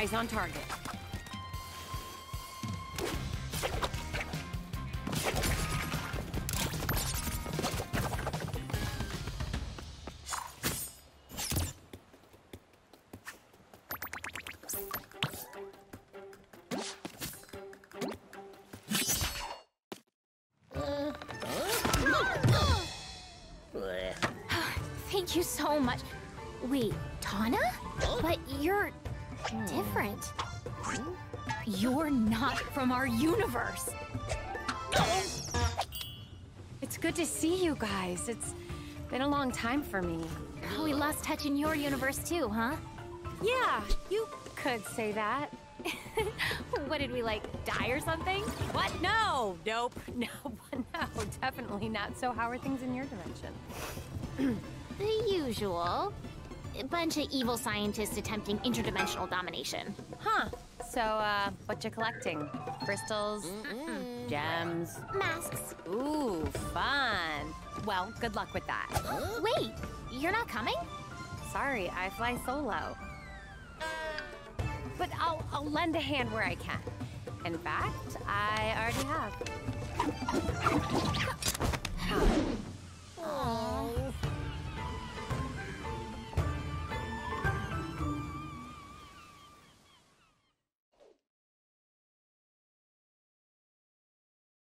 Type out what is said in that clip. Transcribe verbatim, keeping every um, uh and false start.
Eyes on target. Thank you so much. Wait, Tana? But you're different. You're not from our universe. It's good to see you guys. It's been a long time for me. We lost touch in your universe too, huh? Yeah, you could say that. What did we, like, die or something? What? No! Nope. No, no, definitely not. So how are things in your dimension? The usual. A bunch of evil scientists attempting interdimensional domination. Huh. So, uh, what you collecting? Crystals? Mm-mm. Gems? Masks. Ooh, fun. Well, good luck with that. Wait, you're not coming? Sorry, I fly solo. But I'll, I'll lend a hand where I can. In fact, I already have.